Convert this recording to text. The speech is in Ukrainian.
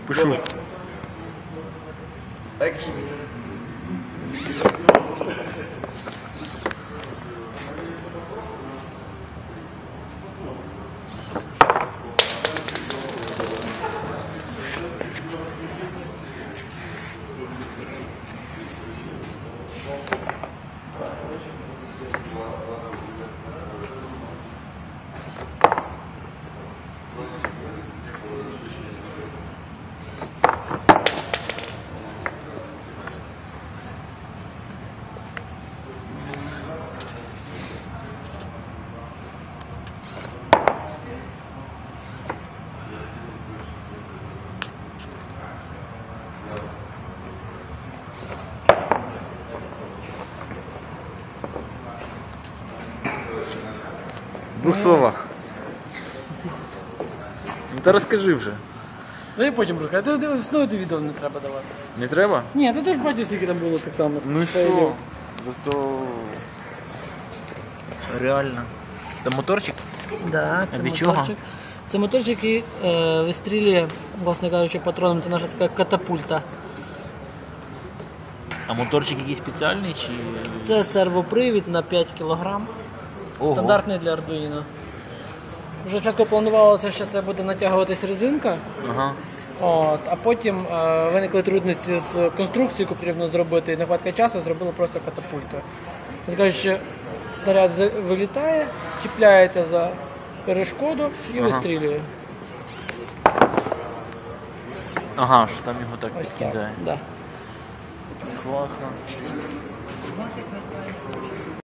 Пишу. Екшн. В двох словах. Ну та розкажи вже. Ну і потім розкажу. Ти знову відео не треба давати. Не треба? Ні, ти теж бачиш, скільки там було цих самих. Ну і що? Зато реально. Та моторчик? Да, це від чого? моторчик. Це моторчик, який вистрілює, власне кажучи, патроном. Це наша така катапульта. А моторчик якийсь спеціальний чи. Це сервопривід на 5 кг. Ого. Стандартний для Arduino. Вже спочатку планувалося, що це буде натягуватись резинка. Ага. От, а потім виникли трудності з конструкцією, яку потрібно зробити, і нехватка часу зробили просто катапульту. Це кажуть, що снаряд вилітає, чіпляється за перешкоду і вистрілює. Ага, що там його так Ось так. підкидає. Да. Класно.